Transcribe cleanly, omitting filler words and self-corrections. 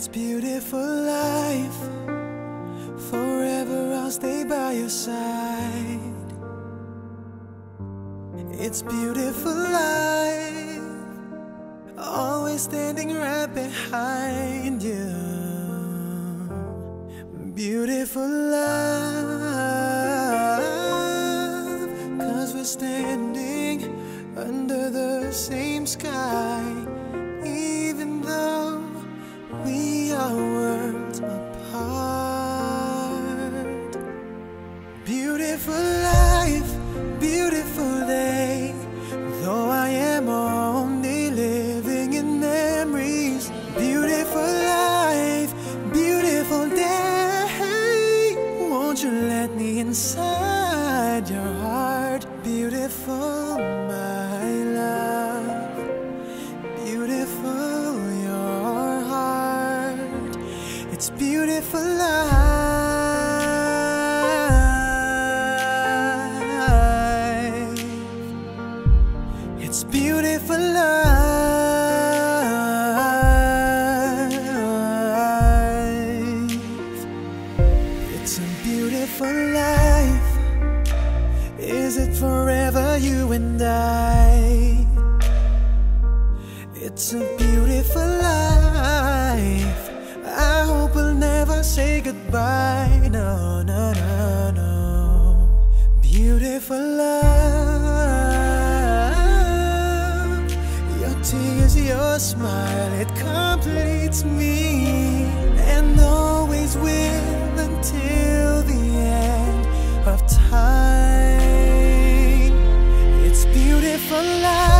beautiful life. Forever I'll stay by your side. It's beautiful life. Always standing right behind you. Beautiful love, 'cause we're standing under the same sky, even though we are worlds apart. Beautiful life, beautiful day, though I am only living in memories. Beautiful life, beautiful day, won't you let me inside your heart? Beautiful, my love, beautiful your heart. It's beautiful life. It's beautiful life. It's a beautiful life. Is it forever, you and I? It's a beautiful life. I hope we'll never say goodbye. No, no, no, no. Beautiful love. Your tears, your smile, it completes me, and always will until the end of time. It's beautiful life.